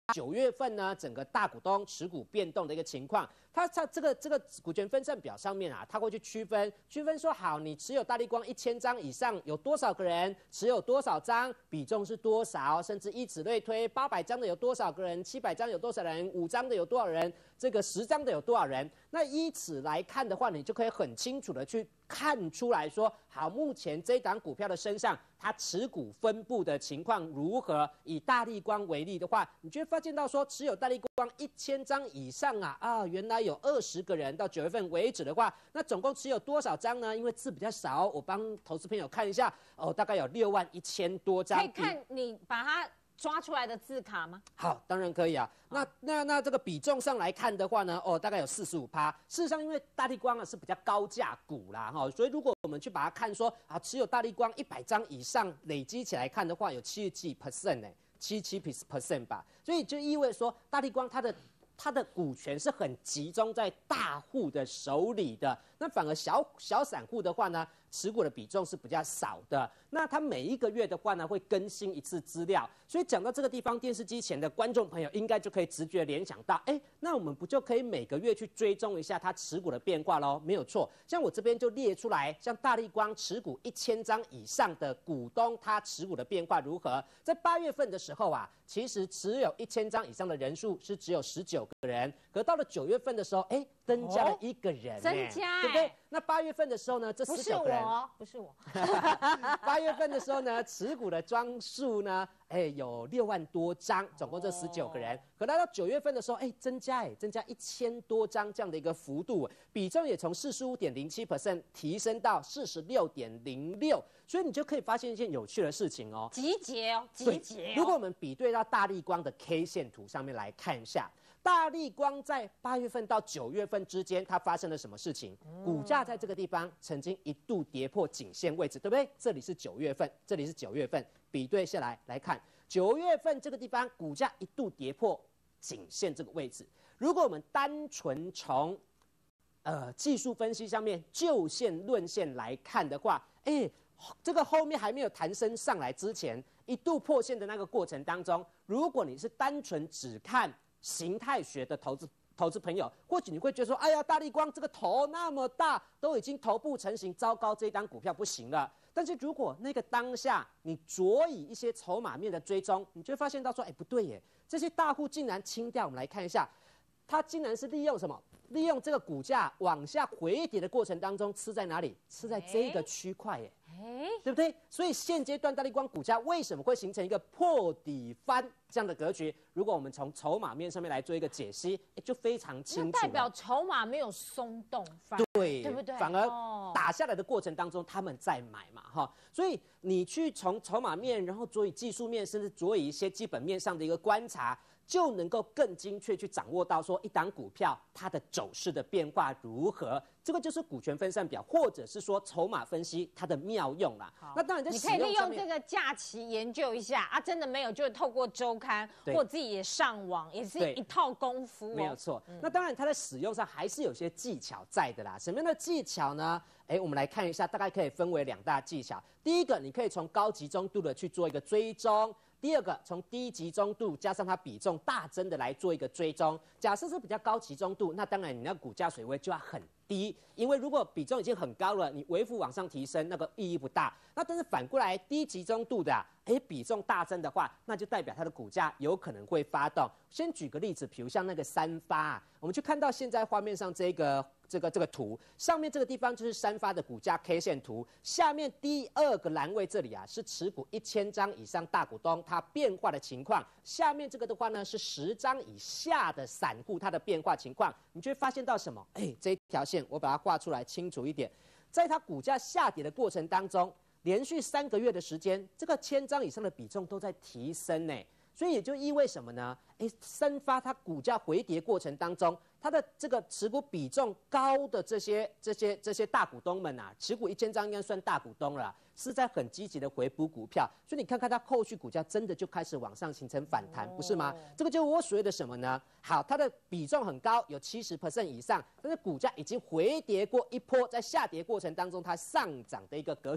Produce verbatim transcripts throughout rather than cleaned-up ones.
九月份呢，整个大股东持股变动的一个情况，它它这个这个股权分散表上面啊，它会去区分区分说，好，你持有大立光一千张以上有多少个人，持有多少张，比重是多少，甚至以此类推，八百张的有多少个人，七百张有多少人，五张的有多少人，这个十张的有多少人。那依此来看的话，你就可以很清楚的去看出来说，好，目前这档股票的身上，它持股分布的情况如何？以大立光为例的话，你就会发现到说，持有大立光一千张以上啊，啊，原来有二十个人。到九月份为止的话，那总共持有多少张呢？因为字比较少，我帮投资朋友看一下，哦，大概有六万一千多张。 可以看你把它抓出来的字卡吗？ 好，当然可以啊。那那那这个比重上来看的话呢，哦，大概有四十五趴。事实上，因为大立光啊是比较高价股啦，哈、哦，所以如果我们去把它看说啊，持有大立光一百张以上累积起来看的话，有七十几 percent 呢，七七 percent 吧。所以就意味着说，大立光它的它的股权是很集中在大户的手里的，那反而小小散户的话呢，持股的比重是比较少的。那它每一个月的话呢，会更新一次资料。所以讲到这个地方，电视机前的观众朋友应该就可以直觉联想到，哎，那我们不就可以每个月去追踪一下它持股的变化咯？没有错，像我这边就列出来，像大立光持股一千张以上的股东，他持股的变化如何？在八月份的时候啊，其实持有一千张以上的人数是只有十九个人，可到了九月份的时候，哎，增加了一个人、欸， 增加、欸， 对不对？那八月份的时候呢，这十九个人， 不是我， 八月份的时候呢，持股的张数呢，哎，有六万多张，总共这十九个人。可来到九月份的时候，哎，增加哎，增加一千多张这样的一个幅度，比重也从四十五点零七 percent 提升到四十六点零六，所以你就可以发现一件有趣的事情哦， 集结哦，集结、哦。 如果我们比对到大立光的 K 线图上面来看一下。大立光在八月份到九月份之间，它发生了什么事情？股价在这个地方曾经一度跌破颈线位置，对不对？这里是九月份，这里是九月份，比对下来来看，九月份这个地方股价一度跌破颈线这个位置。如果我们单纯从呃技术分析上面就线论线来看的话，哎，这个后面还没有弹升上来之前，一度破线的那个过程当中，如果你是单纯只看形态学的投资投资朋友，或许你会觉得说，哎呀，大立光这个头那么大，都已经头部成型，糟糕，这一档股票不行了。但是如果那个当下你着以一些筹码面的追踪，你就会发现到说，哎，不对耶，这些大户竟然清掉。我们来看一下，它竟然是利用什么？利用这个股价往下回跌的过程当中，吃在哪里？吃在这个区块耶。哎，对不对？所以现阶段大立光股价为什么会形成一个破底翻这样的格局？如果我们从筹码面上面来做一个解析，就非常清楚。 那代表筹码没有松动，反对， 对不对？ 反而打下来的过程当中，他们在买嘛，哈。所以你去从筹码面，然后佐以技术面，甚至佐以一些基本面上的一个观察，就能够更精确去掌握到说一档股票它的走势的变化如何。这个就是股权分散表，或者是说筹码分析它的妙用啦。那当然在你可以利用这个假期研究一下啊，真的没有就透过周刊或自己也上网，也是一套功夫、哦。 没有错、嗯。那当然它在使用上还是有些技巧在的啦。什么样的技巧呢？哎，我们来看一下，大概可以分为两大技巧。第一个，你可以从高集中度的去做一个追踪。第二个，从低集中度加上它比重大增的来做一个追踪。假设是比较高集中度，那当然你那股价水位就要很低，因为如果比重已经很高了，你微幅往上提升，那个意义不大。那但是反过来，低集中度的、啊，哎，比重大增的话，那就代表它的股价有可能会发动。先举个例子，比如像那个三发、啊，我们去看到现在画面上这个。这个这个图上面这个地方就是三发的股价 K 线图，下面第二个栏位这里啊是持股一千张以上大股东它变化的情况，下面这个的话呢是十张以下的散户它的变化情况，你就会发现到什么？哎，这一条线我把它画出来清楚一点，在它股价下跌的过程当中，连续三个月的时间，这个千张以上的比重都在提升呢。所以也就意味什么呢？哎，三发它股价回跌过程当中，它的这个持股比重高的这些这些这些大股东们啊，持股一千张应该算大股东了，是在很积极的回补股票。所以你看看它后续股价真的就开始往上形成反弹，不是吗？这个就是我所谓的什么呢？好，它的比重很高，有 百分之七十 以上，但是股价已经回跌过一波，在下跌过程当中它上涨的一个格局。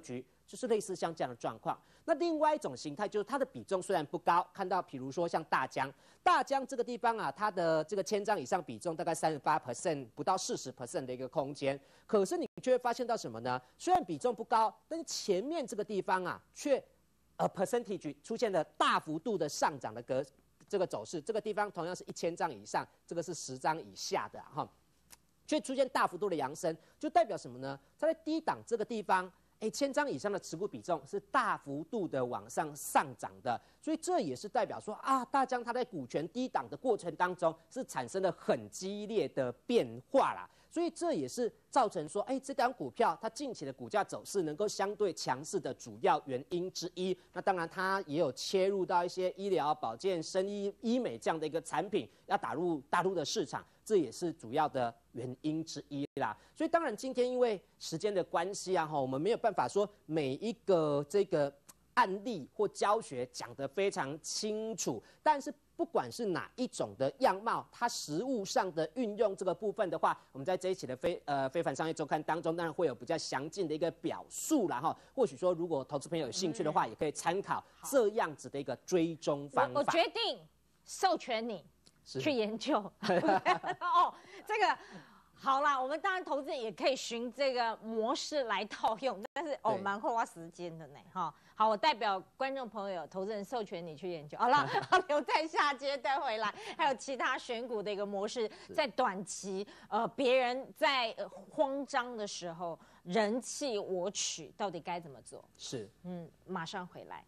就是类似像这样的状况。那另外一种形态就是它的比重虽然不高，看到比如说像大江，大江这个地方啊，它的这个千张以上比重大概三十八 percent 不到四十 percent 的一个空间，可是你却会发现到什么呢？虽然比重不高，但是前面这个地方啊，却呃 percentage 出现了大幅度的上涨的格这个走势。这个地方同样是一千张以上，这个是十张以下的哈、啊，却出现大幅度的扬升，就代表什么呢？它在低档这个地方。哎，千张以上的持股比重是大幅度的往上上涨的，所以这也是代表说啊，大江它在股权低档的过程当中是产生了很激烈的变化啦，所以这也是造成说，哎，这档股票它近期的股价走势能够相对强势的主要原因之一。那当然，它也有切入到一些医疗保健、生医、医美这样的一个产品，要打入大陆的市场。这也是主要的原因之一啦，所以当然今天因为时间的关系啊，哈，我们没有办法说每一个这个案例或教学讲得非常清楚，但是不管是哪一种的样貌，它实务上的运用这个部分的话，我们在这一期的非呃非凡商业周刊当中，当然会有比较详尽的一个表述啦，哈。或许说，如果投资朋友有兴趣的话，嗯、也可以参考这样子的一个追踪方法。 我, 我决定授权你。去研究哦，这个好啦，我们当然投资人也可以循这个模式来套用，但是哦蛮花时间的呢哈。好，我代表观众朋友、投资人授权你去研究。好了，留在下阶带回来，还有其他选股的一个模式，在短期呃别人在慌张的时候，人气我取，到底该怎么做？ 是， 嗯，马上回来。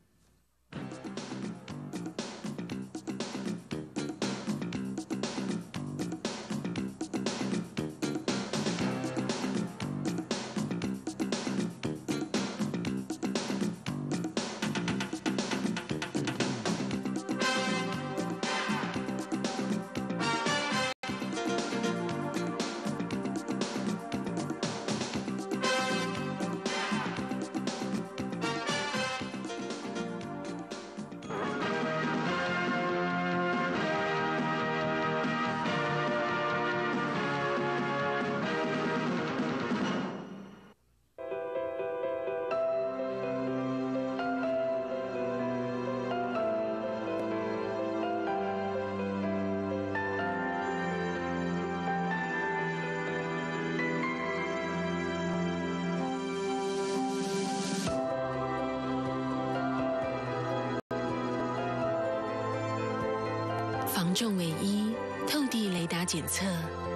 房仲唯一透地雷达检测，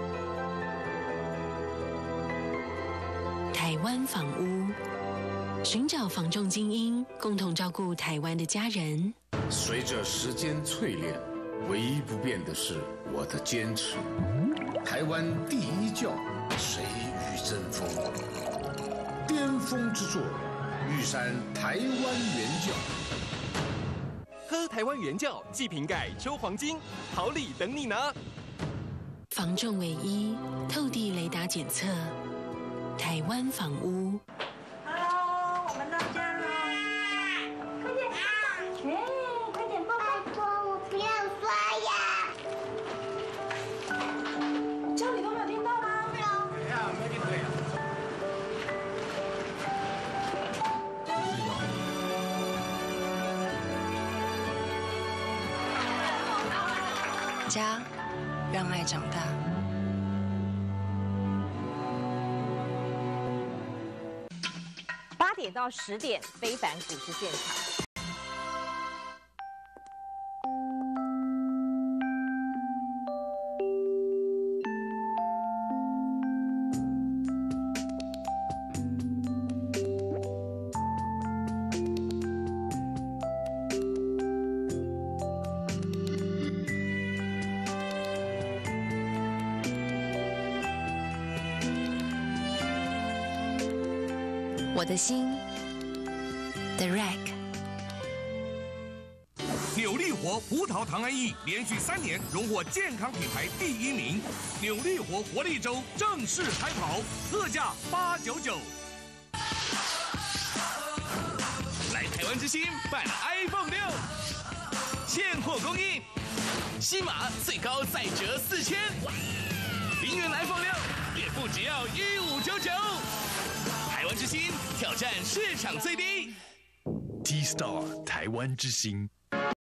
台湾房屋，寻找房仲精英，共同照顾台湾的家人。 随着时间淬炼，唯一不变的是我的坚持。台湾第一教，谁与争锋？巅峰之作，玉山台湾原教。 喝台湾原教济瓶盖抽黄金，好礼等你拿。 房仲唯一透地雷达检测，台湾房屋。 Hello， 我们到家了，快点，哎，快点抱抱我，我不要刷牙。叫你都没有听到吗？没有。 哎呀，没听对啊。 家，让爱长大。 八点到十点，非凡股市现场。 我的心 ，The Rack。 扭力活葡萄糖胺液连续三年荣获健康品牌第一名，扭力活活力周正式开跑，特价八九九。来台湾之星办 iPhone 六，现货供应，西马最高再折四千，零元 iPhone 六，月付只要一五九九。台湾之星挑战市场最低。 T Star 台湾之星。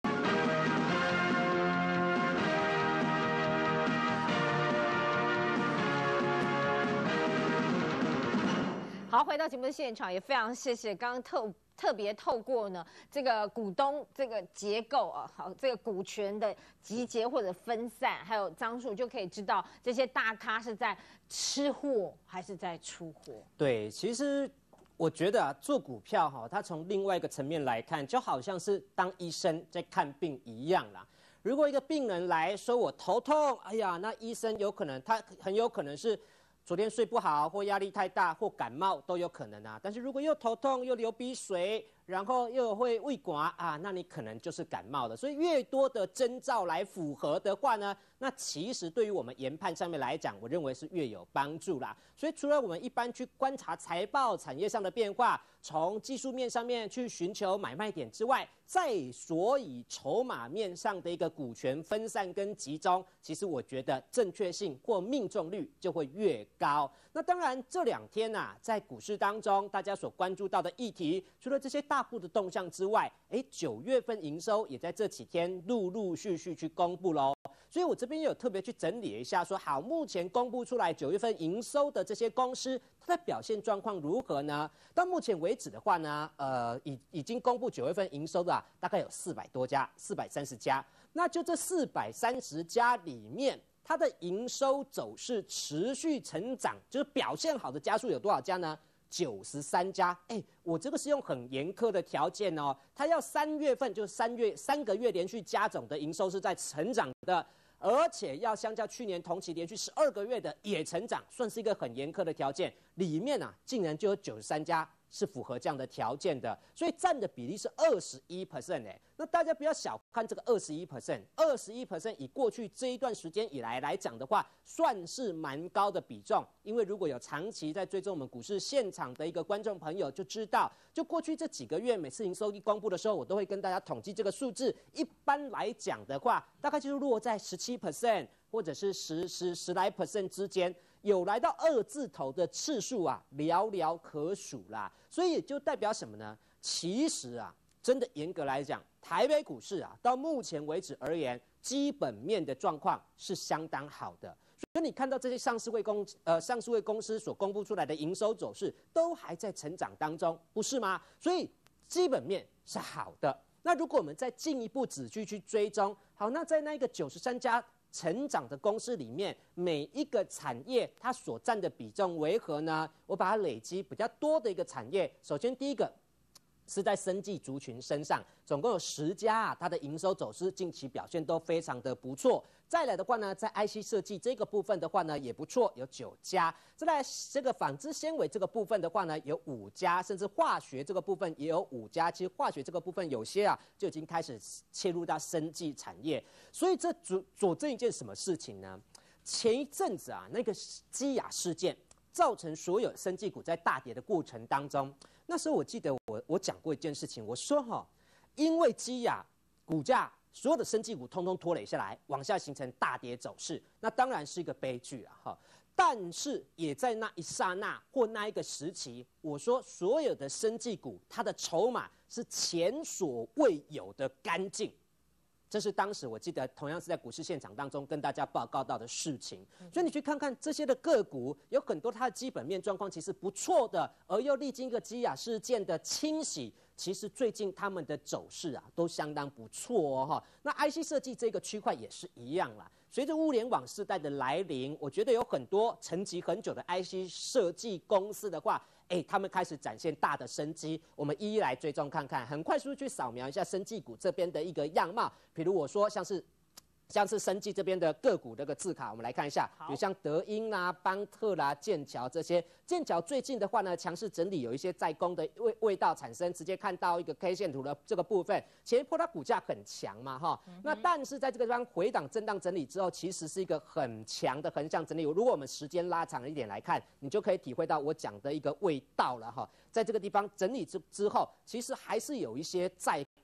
好，回到节目的现场，也非常谢谢刚刚特特别透过呢这个股东这个结构啊，好，这个股权的集结或者分散，还有张数，就可以知道这些大咖是在吃货还是在出货。 对，其实我觉得啊，做股票哈，它从另外一个层面来看，就好像是当医生在看病一样啦。如果一个病人来说我头痛，哎呀，那医生有可能他很有可能是昨天睡不好，或压力太大，或感冒都有可能啊。但是如果又头痛又流鼻水，然后又会胃刮啊，那你可能就是感冒的。所以越多的征兆来符合的话呢，那其实对于我们研判上面来讲，我认为是越有帮助啦。所以除了我们一般去观察财报、产业上的变化，从技术面上面去寻求买卖点之外，在所以筹码面上的一个股权分散跟集中，其实我觉得正确性或命中率就会越高。那当然这两天啊，在股市当中，大家所关注到的议题，除了这些大户的动向之外，哎，九月份营收也在这几天陆陆续续去公布喽。所以我这边也有特别去整理一下说，好，目前公布出来九月份营收的这些公司，它的表现状况如何呢？到目前为止的话呢，呃，已已经公布九月份营收的、啊、大概有四百多家，四百三十家。那就这四百三十家里面，它的营收走势持续成长，就是表现好的家数有多少家呢？九十三家。哎，我这个是用很严苛的条件哦，它要三月份就是三月三个月连续加总的营收是在成长的。而且要相较去年同期连续十二个月的也成长，算是一个很严苛的条件。里面啊，竟然就有九十三家是符合这样的条件的，所以占的比例是二十一 percent 哎。那大家不要小看这个二十一 percent， 二十一 percent 以过去这一段时间以来来讲的话，算是蛮高的比重。因为如果有长期在追踪我们股市现场的一个观众朋友就知道，就过去这几个月每次营收一公布的时候，我都会跟大家统计这个数字。一般来讲的话，大概就是落在十七 percent 或者是十十十来 percent 之间。有来到二字头的次数啊，寥寥可数啦。所以也就代表什么呢？其实啊，真的严格来讲，台北股市啊，到目前为止而言，基本面的状况是相当好的。所以你看到这些上市柜公呃上市柜公司所公布出来的营收走势，都还在成长当中，不是吗？所以基本面是好的。那如果我们再进一步仔细去追踪，好，那在那个九十三家成长的公司里面，每一个产业它所占的比重为何呢？我把它累积比较多的一个产业。首先第一个是在生技族群身上，总共有十家啊，它的营收走势近期表现都非常的不错。再来的话呢，在 I C 设计这个部分的话呢，也不错，有九家。再来这个纺织纤维这个部分的话呢，有五家，甚至化学这个部分也有五家。其实化学这个部分有些啊，就已经开始切入到生技产业。所以这佐佐证一件什么事情呢？前一阵子啊，那个基亚事件造成所有生技股在大跌的过程当中，那时候我记得我我讲过一件事情，我说哈，因为基亚股价所有的生技股通通拖累下来，往下形成大跌走势，那当然是一个悲剧啊哈。但是也在那一刹那或那一个时期，我说所有的生技股它的筹码是前所未有的干净。这是当时我记得同样是在股市现场当中跟大家报告到的事情，所以你去看看这些的个股，有很多它的基本面状况其实不错的，而又历经一个基亚事件的清洗，其实最近他们的走势啊都相当不错哦哈。那 I C 设计这个区块也是一样啦。随着物联网时代的来临，我觉得有很多沉寂很久的 I C 设计公司的话，哎，他们开始展现大的生机，我们一一来追踪看看，很快速去扫描一下生技股这边的一个样貌。比如我说像是像是生技这边的个股这个字卡，我们来看一下，比如像德英啦、邦特啦、剑桥这些。剑桥最近的话呢，强势整理，有一些在攻的味味道产生，直接看到一个 K 线图的这个部分。前一波它股价很强嘛，哈、嗯，那但是在这个地方回档震荡整理之后，其实是一个很强的横向整理。如果我们时间拉长一点来看，你就可以体会到我讲的一个味道了哈。在这个地方整理之之后，其实还是有一些在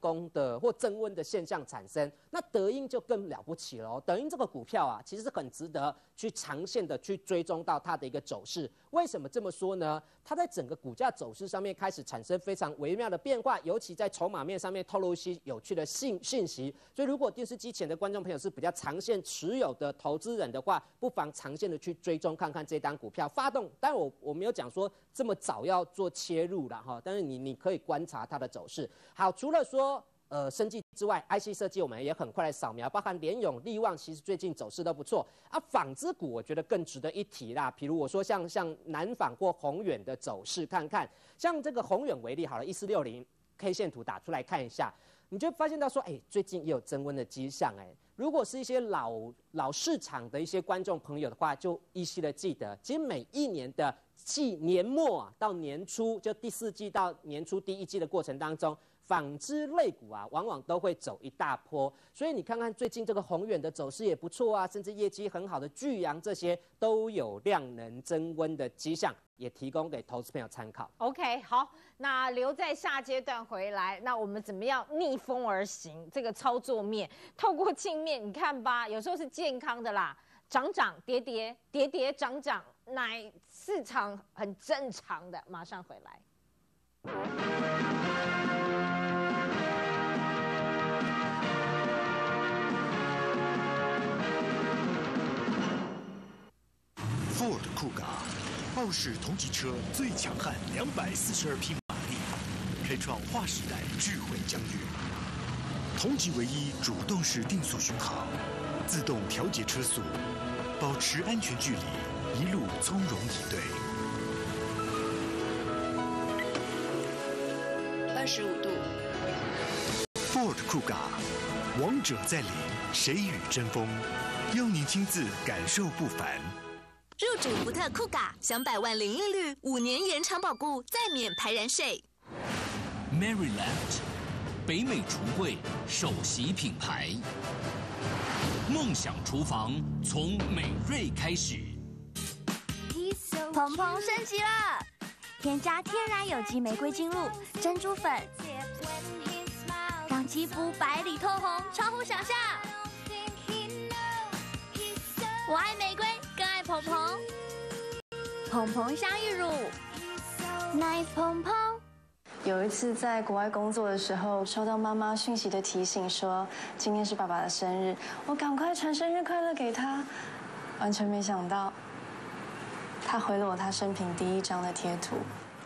攻的或增温的现象产生。那德音就更了不起了哦，德音这个股票啊，其实是很值得去长线的去追踪到它的一个走势。为什么这么说呢？它在整个股价走势上面开始产生非常微妙的变化，尤其在筹码面上面透露一些有趣的信讯息。所以，如果电视机前的观众朋友是比较长线持有的投资人的话，不妨长线的去追踪看看这档股票发动。当然我，我我没有讲说这么早要做切入了哈，但是你你可以观察它的走势。好，除了说呃生技之外 ，I C 设计我们也很快来扫描，包含联咏、力旺，其实最近走势都不错啊。纺织股我觉得更值得一提啦，比如我说像像南纺或宏远的走势，看看像这个宏远为例好了，一四六零 K 线图打出来看一下。你就发现到说，哎、欸，最近也有增温的迹象，哎，如果是一些老老市场的一些观众朋友的话，就依稀的记得，其实每一年的季年末啊到年初，就第四季到年初第一季的过程当中，纺织类股啊，往往都会走一大波。所以你看看最近这个宏远的走势也不错啊，甚至业绩很好的巨阳这些都有量能增温的迹象，也提供给投资朋友参考。 OK， 好，那留在下阶段回来，那我们怎么样逆风而行？这个操作面，透过镜面，你看吧，有时候是健康的啦，涨涨跌跌，跌跌涨涨，乃市场很正常的。马上回来。 Ford Kuga， 傲视同级车最强悍两百四十二匹马力，开创划时代智慧疆域。同级唯一主动式定速巡航，自动调节车速，保持安全距离，一路从容以对。 二十五度。 Ford Kuga， 王者在临，谁与争锋？邀您亲自感受不凡。 入主福特酷嘎，享百万零利率，五年延长保固，再免排燃税。 Maryland， 北美橱柜首席品牌，梦想厨房从美瑞开始。 鹏鹏升级了，添加天然有机玫瑰精露、珍珠粉，让肌肤白里透红，超乎想象。我爱玫瑰，更爱鹏鹏。鹏鹏香芋乳，奶鹏鹏。 有一次在国外工作的时候，收到妈妈讯息的提醒，说今天是爸爸的生日，我赶快传生日快乐给他，完全没想到，他回了我他生平第一张的贴图，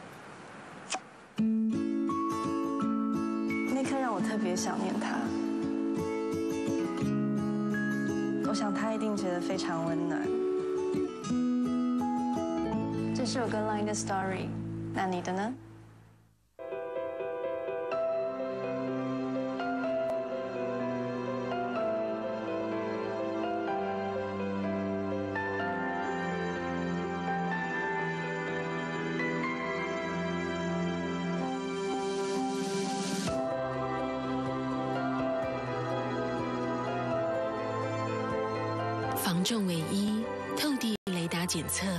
那刻让我特别想念他。我想他一定觉得非常温暖。这是我跟 Line 的 story， 那你的呢？ 防重唯一，透地雷达检测，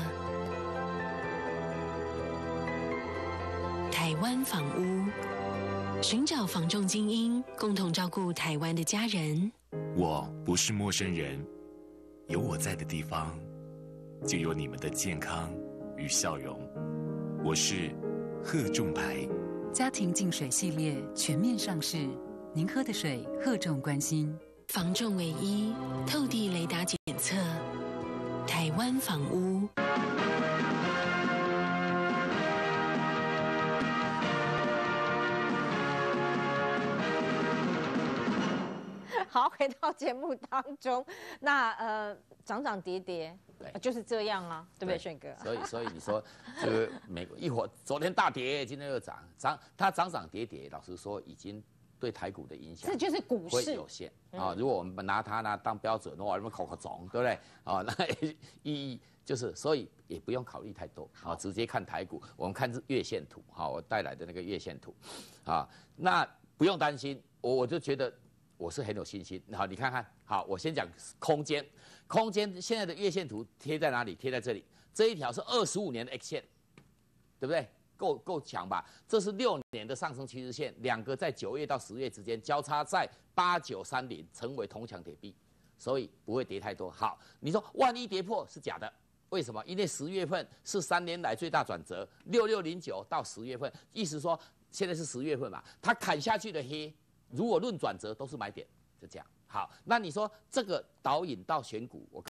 台湾房屋，寻找房仲精英，共同照顾台湾的家人。 我不是陌生人，有我在的地方，就有你们的健康与笑容。我是贺仲牌， 家庭净水系列全面上市，您喝的水贺重关心。 防重唯一，透地雷达检测，台湾房屋。 好，回到节目当中，那呃，涨涨跌跌，就是这样啊，对不对，炫哥？ 所以，所以你说，这个美国一会儿昨天大跌，今天又涨，涨它涨涨跌跌，老实说已经对台股的影响， 这就是股市会有限啊。如果我们拿它呢当标准的话，我们口口总，对不对？啊，那意义就是，所以也不用考虑太多啊，直接看台股。我们看月线图，好，我带来的那个月线图，啊，那不用担心，我我就觉得。我是很有信心。好，你看看，好，我先讲空间。空间现在的月线图贴在哪里？贴在这里，这一条是二十五年的 X 线，对不对？ 够够强吧？这是六年的上升趋势线，两个在九月到十月之间交叉在八九三零，成为铜墙铁壁，所以不会跌太多。好，你说万一跌破是假的，为什么？因为十月份是三年来最大转折，六六零九到十月份，意思说现在是十月份嘛，它砍下去的黑，如果论转折都是买点，就这样。好，那你说这个导引到选股，我